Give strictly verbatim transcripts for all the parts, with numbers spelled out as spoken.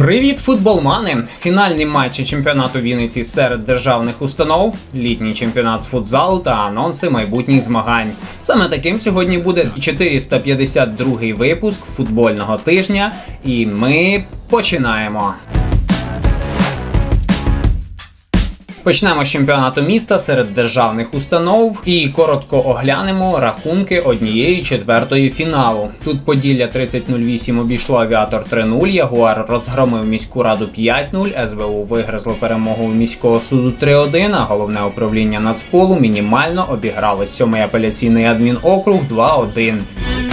Привіт, футболмани! Фінальні матчі чемпіонату Вінниці серед державних установ, літній чемпіонат з футзалу та анонси майбутніх змагань. Саме таким сьогодні буде чотириста п'ятдесят другий випуск футбольного тижня, і ми починаємо. Почнемо з чемпіонату міста серед державних установ і коротко оглянемо рахунки однієї четвертої фіналу. Тут Поділля тридцять нуль вісім обійшло Авіатор три нуль, Ягуар розгромив міську раду п'ять нуль, ес ве у вигризло перемогу міського суду три один, а головне управління Нацполу мінімально обіграли сьомий апеляційний адмінокруг два один.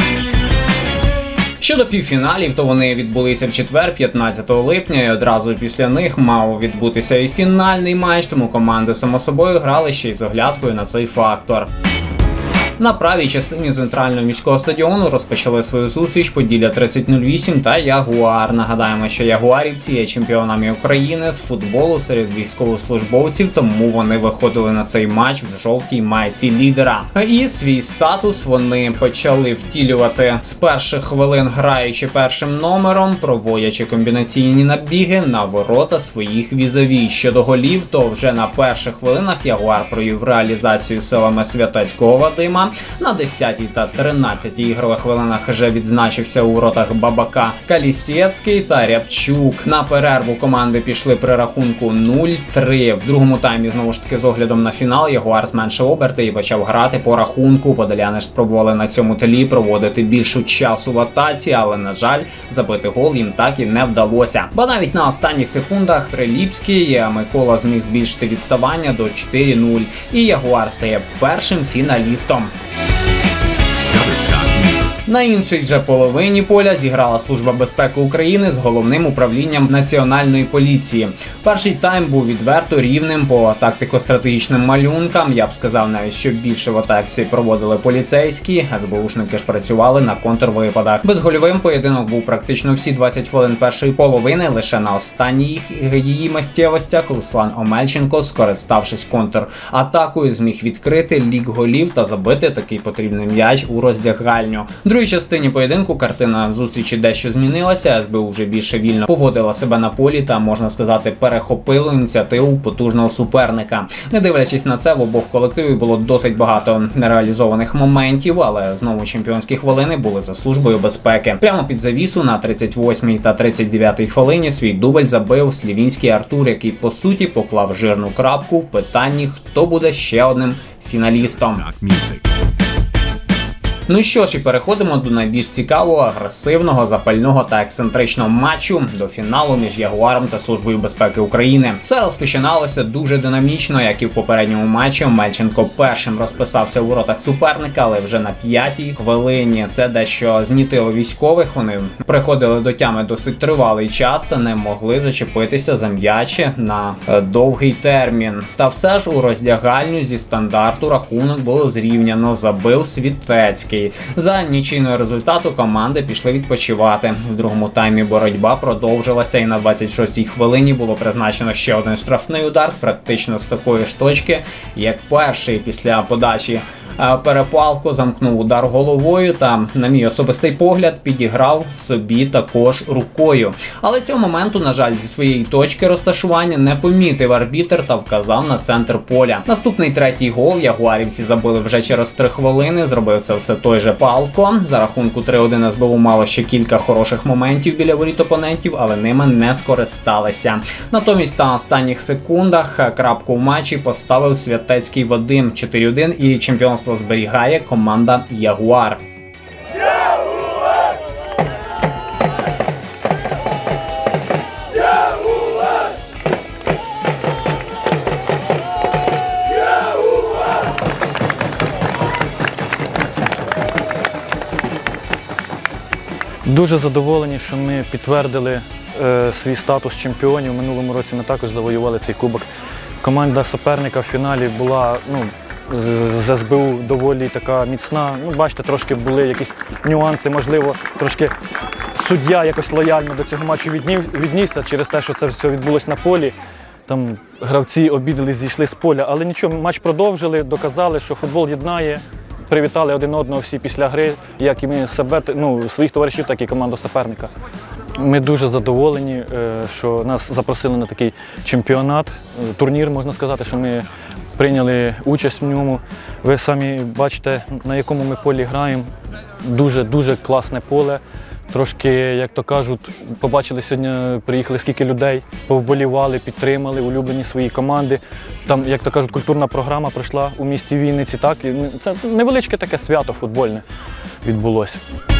Щодо півфіналів, то вони відбулися в четвер, п'ятнадцятого липня, і одразу після них мав відбутися і фінальний матч, тому команди само собою грали ще й з оглядкою на цей фактор. На правій частині центрального міського стадіону розпочали свою зустріч Поділля тридцять нуль вісім та Ягуар. Нагадаємо, що ягуарівці є чемпіонами України з футболу серед військовослужбовців, тому вони виходили на цей матч в жовтій майці лідера. І свій статус вони почали втілювати з перших хвилин, граючи першим номером, проводячи комбінаційні набіги на ворота своїх візаві. Щодо голів, то вже на перших хвилинах Ягуар провів реалізацію силами Святецького Вадима. На десятій та тринадцятій ігрових хвилинах вже відзначився у воротах Бабака Калісєцький та Рябчук. На перерву команди пішли при рахунку нуль три. В другому таймі, знову ж таки, з оглядом на фінал, Ягуар зменшив оберти і почав грати по рахунку. Подоляни ж спробували на цьому тлі проводити більшу часу в атаці, але, на жаль, забити гол їм так і не вдалося. Бо навіть на останніх секундах Приліпський Микола зміг збільшити відставання до чотири нуль. І Ягуар стає першим фіналістом. На іншій же половині поля зіграла Служба безпеки України з головним управлінням Національної поліції. Перший тайм був відверто рівним по тактико-стратегічним малюнкам. Я б сказав навіть, що більше в атаці проводили поліцейські, ес бе ушники ж працювали на контрвипадах. Безгольовим поєдинок був практично всі двадцять хвилин першої половини. Лише на останніх її миттєвостях Руслан Омельченко, скориставшись контратакою, зміг відкрити лік голів та забити такий потрібний м'яч у роздягальню. В другій частині поєдинку картина зустрічі дещо змінилася, ес бе у вже більше вільно поводила себе на полі та, можна сказати, перехопила ініціативу потужного суперника. Не дивлячись на це, в обох колективів було досить багато нереалізованих моментів, але знову чемпіонські хвилини були за Службою безпеки. Прямо під завісу на тридцять восьмій та тридцять дев'ятій хвилині свій дубль забив Слівінський Артур, який по суті поклав жирну крапку в питанні, хто буде ще одним фіналістом. Ну що ж, і переходимо до найбільш цікавого, агресивного, запального та ексцентричного матчу до фіналу між Ягуаром та Службою безпеки України. Все розпочиналося дуже динамічно, як і в попередньому матчі. Мельченко першим розписався у воротах суперника, але вже на п'ятій хвилині це дещо знітило військових. Вони приходили до тями досить тривалий час та не могли зачепитися за м'ячі на довгий термін. Та все ж у роздягальню зі стандарту рахунок було зрівняно, забив Світецький. За нічийною результату команди пішли відпочивати. В другому таймі боротьба продовжилася, і на двадцять шостій хвилині було призначено ще один штрафний удар практично з такої ж точки, як перший. Після подачі Перепалко замкнув удар головою та, на мій особистий погляд, підіграв собі також рукою. Але цього моменту, на жаль, зі своєї точки розташування не помітив арбітр та вказав на центр поля. Наступний третій гол ягуарівці забили вже через три хвилини, зробив це все той же Палко. За рахунку три один ес бе у мало ще кілька хороших моментів біля воріт опонентів, але ними не скористалися. Натомість на останніх секундах крапку в матчі поставив Святецький Вадим чотири один, і чемпіонство зберігає команда Ягуар. Дуже задоволені, що ми підтвердили е, свій статус чемпіонів. У минулому році ми також завоювали цей кубок. Команда суперника в фіналі була, ну, з ес бе у доволі така міцна. Ну, бачите, трошки були якісь нюанси, можливо, трошки суддя якось лояльно до цього матчу віднісся через те, що це все відбулося на полі. Там гравці обідали, зійшли з поля, але нічого, матч продовжили, доказали, що футбол єднає. Привітали один одного всі після гри, як і ми себе, ну, своїх товаришів, так і команду суперника. Ми дуже задоволені, що нас запросили на такий чемпіонат, турнір, можна сказати, що ми прийняли участь в ньому. Ви самі бачите, на якому ми полі граємо. Дуже-дуже класне поле. Трошки, як то кажуть, побачили сьогодні, приїхали скільки людей, повболівали, підтримали улюблені свої команди. Там, як то кажуть, культурна програма пройшла у місті Вінниці. Так? Це невеличке таке свято футбольне відбулося.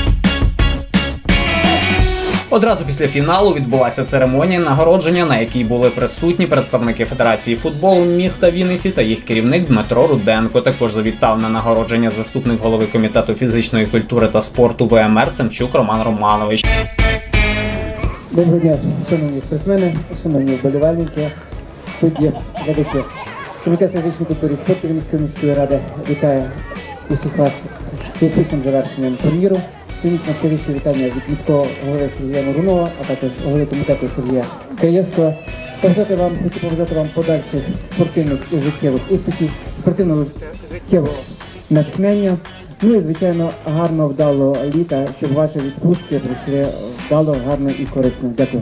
Одразу після фіналу відбулася церемонія нагородження, на якій були присутні представники Федерації футболу міста Вінниці та їх керівник Дмитро Руденко. Також завітав на нагородження заступник голови комітету фізичної культури та спорту В М Р Семчук Роман Романович. Доброго дня, шановні спортсмени, шановні вболівальники, судді, глядачі. Комітет фізичної культури і спорту Вінницької міської ради вітає усіх вас з успішним завершенням турніру. Прийміть найщиріші вітання від міського голови Сергія Морунова, а також голови комітету Сергія Каєвського. Побажати вам, хочу побажати вам подальших спортивних і життєвих успіхів, спортивного життєвого натхнення, ну і, звичайно, гарного, вдалого літа, щоб ваші відпустки прийшли вдало, гарно і корисно. Дякую.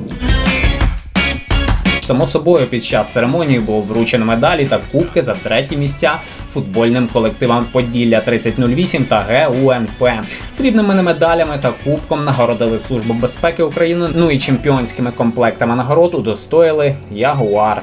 Само собою, під час церемонії було вручено медалі та кубки за треті місця футбольним колективам Поділля тридцять нуль вісім та Г У Н П. Срібними медалями та кубком нагородили Службу безпеки України, ну і чемпіонськими комплектами нагород удостоїли Ягуар.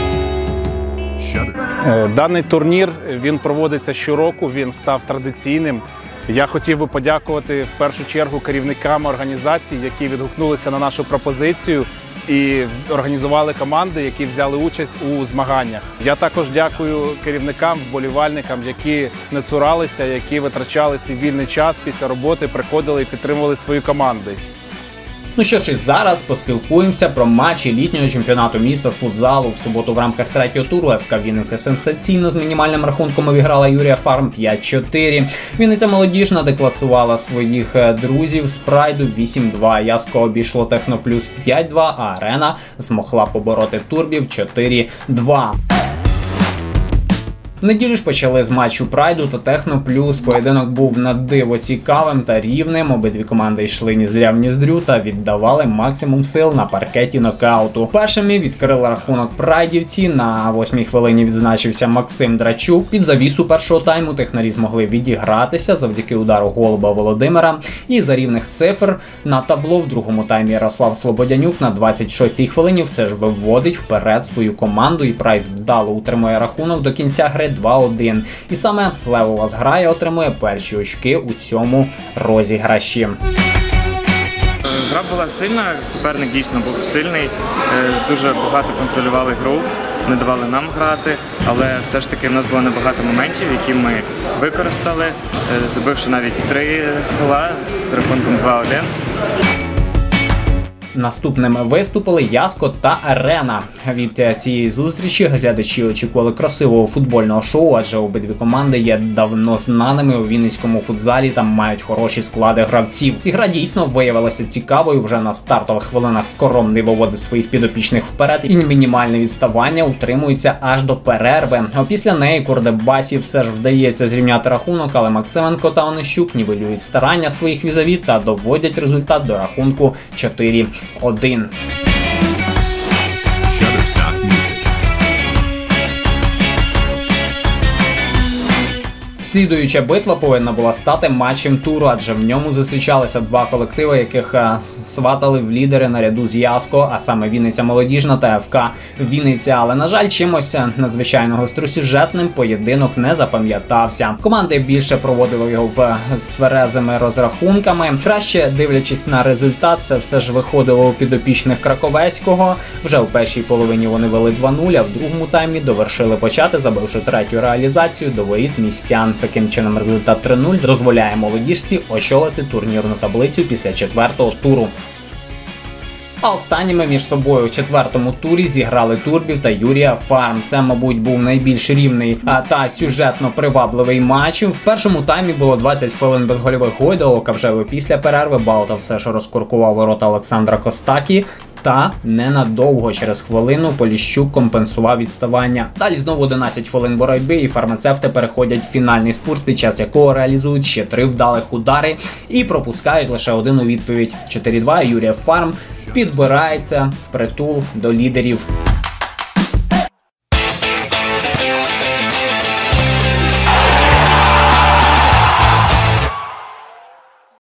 Даний турнір, він проводиться щороку, він став традиційним. Я хотів би подякувати в першу чергу керівникам організацій, які відгукнулися на нашу пропозицію і організували команди, які взяли участь у змаганнях. Я також дякую керівникам, вболівальникам, які не цуралися, які витрачали свій вільний час після роботи, приходили і підтримували свої команди. Ну що ж, і зараз поспілкуємося про матчі літнього чемпіонату міста з футзалу. В суботу в рамках третього туру Еф Ка Вінниця сенсаційно з мінімальним рахунком обіграла Юрія Фарм п'ять чотири. Вінниця молодіжна декласувала своїх друзів з Прайду вісім два. Яско обійшло Техноплюс п'ять два, а Арена змогла побороти Турбів чотири два. В неділю ж почали з матчу Прайду та Техно Плюс. Поєдинок був на диво цікавим та рівним. Обидві команди йшли ніздря в ніздрю та віддавали максимум сил на паркеті нокауту. Першими відкрили рахунок прайдівці. На восьмій хвилині відзначився Максим Драчук. Під завісу першого тайму технарі змогли відігратися завдяки удару Голуба Володимира. І за рівних цифр на табло в другому таймі Ярослав Слободянюк на двадцять шостій хвилині все ж виводить вперед свою команду, і Прайд вдало утримує рахунок до кінця гри два один. І саме левова зграя отримує перші очки у цьому розіграші. Гра була сильна, суперник дійсно був сильний, дуже багато контролювали гру, не давали нам грати, але все ж таки в нас було небагато моментів, які ми використали, забивши навіть три гола з рахунком два один. Наступними виступили Яско та Арена. Від цієї зустрічі глядачі очікували красивого футбольного шоу, адже обидві команди є давно знаними у вінницькому футзалі та мають хороші склади гравців. Ігра дійсно виявилася цікавою. Вже на стартових хвилинах Скоромний виводить своїх підопічних вперед, і мінімальне відставання утримується аж до перерви. А після неї Курдебасі все ж вдається зрівняти рахунок, але Максименко та Онищук нівелюють старання своїх візаві та доводять результат до рахунку чотири один. Слідуюча битва повинна була стати матчем туру, адже в ньому зустрічалися два колективи, яких сватали в лідери наряду з Яско, а саме Вінниця молодіжна та Еф Ка Вінниця. Але, на жаль, чимось надзвичайно гостросюжетним поєдинок не запам'ятався. Команди більше проводили його в з тверезими розрахунками. Краще, дивлячись на результат, це все ж виходило у підопічних Краковецького. Вже у першій половині вони вели два нуль, а в другому таймі довершили почати, забивши третю реалізацію до воріт містян. Таким чином, результат три нуль дозволяє молодіжці очолити турнірну таблицю після четвертого туру. А останніми між собою в четвертому турі зіграли Турбів та Юрія Фарм. Це, мабуть, був найбільш рівний та сюжетно привабливий матч. В першому таймі було двадцять хвилин безгольових гойдалок, а вже після перерви Балта все ж розкуркував ворота Олександра Костакі. Та ненадовго, через хвилину Поліщук компенсував відставання. Далі знову одинадцять хвилин боротьби, і фармацевти переходять в фінальний спурт, під час якого реалізують ще три вдалих удари і пропускають лише один у відповідь. чотири два. Юрія Фарм підбирається впритул до лідерів.